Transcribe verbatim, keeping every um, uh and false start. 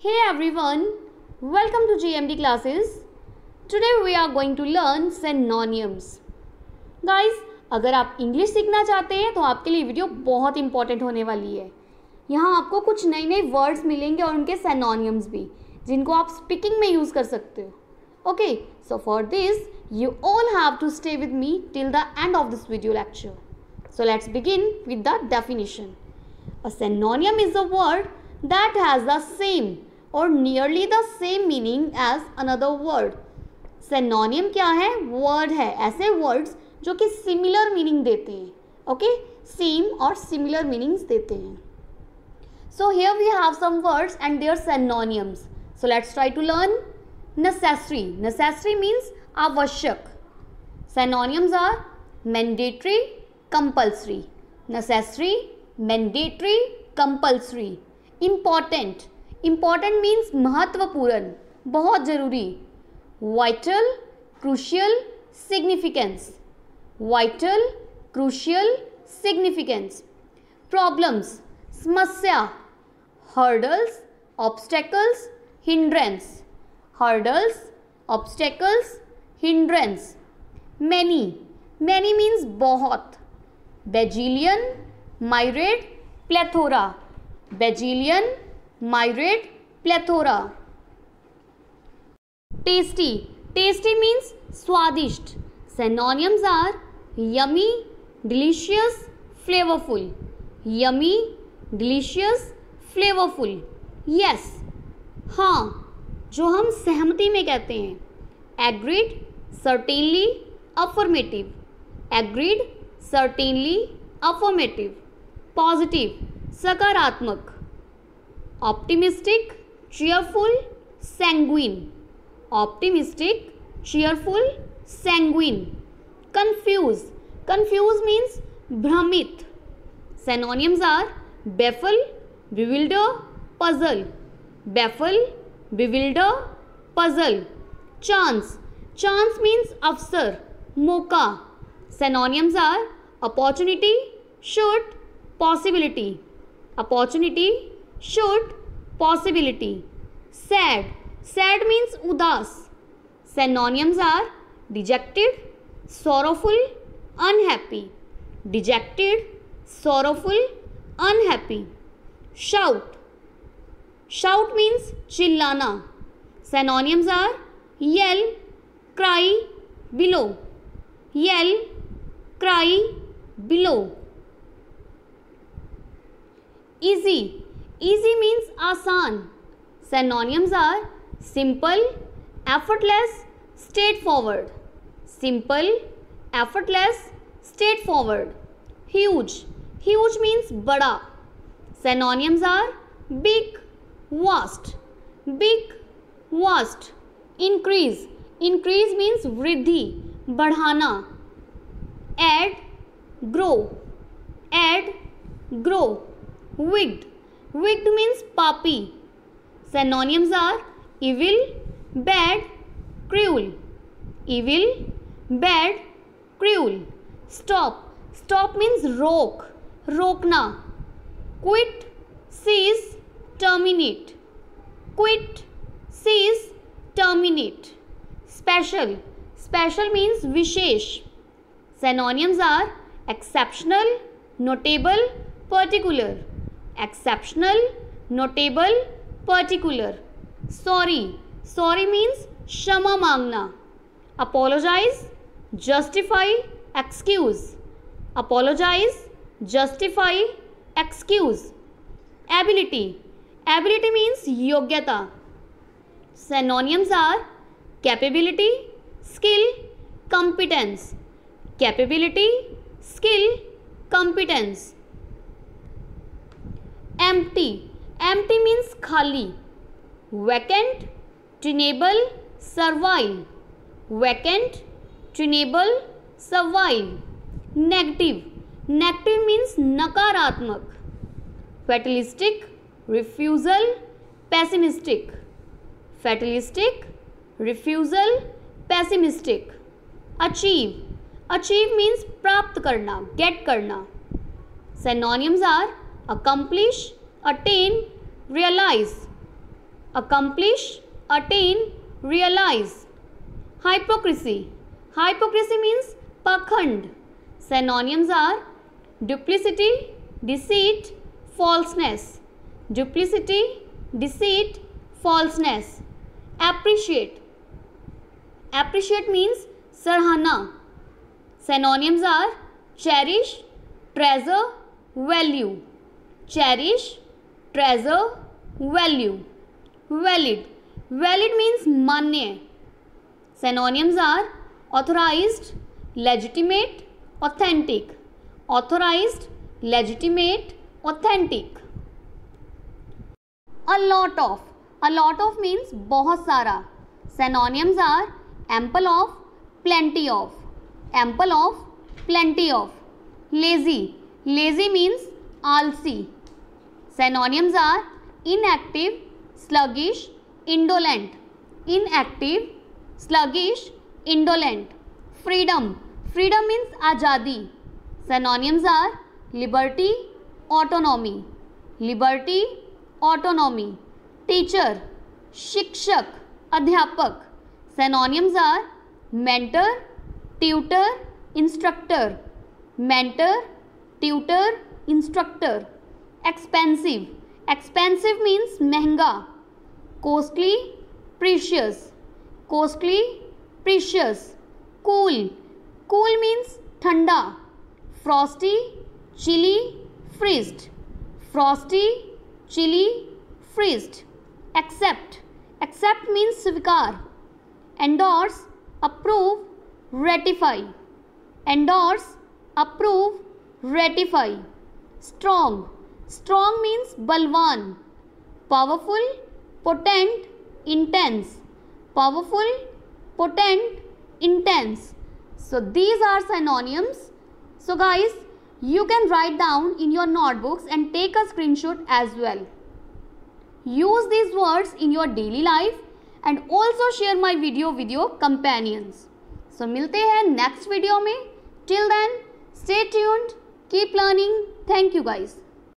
Hey everyone, welcome to G M D classes. Today we are going to learn synonyms. Guys, अगर आप English सीखना चाहते हैं तो आपके लिए वीडियो बहुत इंपॉर्टेंट होने वाली है. यहाँ आपको कुछ नए नए वर्ड्स मिलेंगे और उनके synonyms भी, जिनको आप स्पीकिंग में यूज़ कर सकते हो. Okay, so for this you all have to stay with me till the end of this video lecture. So let's begin with the definition. A synonym is a word that has the same or nearly the same meaning as another word. Synonym क्या है? Word है, ऐसे words जो कि similar meaning देते हैं. Okay, same और similar meanings देते हैं. So here we have some words and their synonyms. So let's try to learn. Necessary. Necessary means आवश्यक. Synonyms are mandatory, compulsory. Necessary, mandatory, compulsory. Important. Important means महत्वपूर्ण, बहुत ज़रूरी. Vital, crucial, significance. Vital, crucial, significance. Problems, समस्या. Hurdles, obstacles, hindrance. Hurdles, obstacles, hindrance. Many. Many means बहुत. Bajillion, myriad, plethora. Bajillion, myriad, plethora. Tasty. Tasty means स्वादिष्ट. Synonyms are yummy, delicious, flavorful. Yummy, delicious, flavorful. Yes. हाँ, जो हम सहमति में कहते हैं. Agreed, certainly, affirmative. Agreed, certainly, affirmative. Positive, सकारात्मक. Optimistic, cheerful, sanguine. Optimistic, cheerful, sanguine. Confuse. Confuse means भ्रमित. Synonyms are baffle, bewilder, puzzle. Baffle, bewilder, puzzle. Chance. Chance means अवसर, मौका. Synonyms are opportunity, should, possibility. Opportunity, should, possibility. Sad. Sad means उदास. Synonyms are dejected, sorrowful, unhappy. Dejected, sorrowful, unhappy. Shout. Shout means चिल्लाना. Synonyms are yell, cry, bellow. Yell, cry, bellow. Easy. Easy means आसान. Synonyms are simple, effortless, straightforward. Simple, effortless, straightforward. Huge. Huge means बड़ा. Synonyms are big, vast. Big, vast. Increase. Increase means वृद्धि, बढ़ाना. Add, grow. Add, grow. Wicked. Wicked means पापी. Synonyms are evil, bad, cruel. Evil, bad, cruel. Stop. Stop means रोक, रोकना. Quit, cease, terminate. Quit, cease, terminate. Special. Special means wishes. Synonyms are exceptional, notable, particular. Exceptional, notable, particular. Sorry. Sorry means क्षमा मांगना. Apologize, justify, excuse. Apologize, justify, excuse. Ability. Ability means योग्यता. Synonyms are capability, skill, competence. Capability, skill, competence. Empty. Empty means खाली. Vacant, tenable, servile. Vacant, tenable, servile. Negative. Negative means नकारात्मक. Fatalistic, refusal, pessimistic. Fatalistic, refusal, pessimistic. Achieve. Achieve means प्राप्त करना, get करना. Synonyms are accomplish, attain, realize. accomplish, attain, realize. Hypocrisy. Hypocrisy means pakhand. Synonyms are duplicity, deceit, falseness. Duplicity, deceit, falseness. Appreciate. Appreciate means sarhana. Synonyms are cherish, treasure, value. Cherish, treasure, value. Valid. Valid means manya. Synonyms are authorized, legitimate, authentic. Authorized, legitimate, authentic. A lot of. A lot of means बहुत सारा. Synonyms are ample of, plenty of. Ample of, plenty of. Lazy. Lazy means आलसी. Synonyms are inactive, sluggish, indolent. Inactive, sluggish, indolent. Freedom. Freedom means आज़ादी. Synonyms are liberty, autonomy. Liberty, autonomy. Teacher. शिक्षक, अध्यापक. Synonyms are mentor, tutor, instructor. Mentor, tutor, instructor. Expensive. Expensive means महंगा. Costly, precious. Costly, precious. Cool. Cool means ठंडा. Frosty, chilly, freezed. Frosty, chilly, freezed. Accept. Accept means स्वीकार. Endorse, approve, ratify. Endorse, approve, ratify. Strong. Strong means बलवान. Powerful, potent, intense. Powerful, potent, intense. So these are synonyms. So guys, you can write down in your notebooks and take a screenshot as well. Use these words in your daily life and also share my video with your companions. So मिलते हैं next video में. Till then, stay tuned, keep learning. Thank you guys.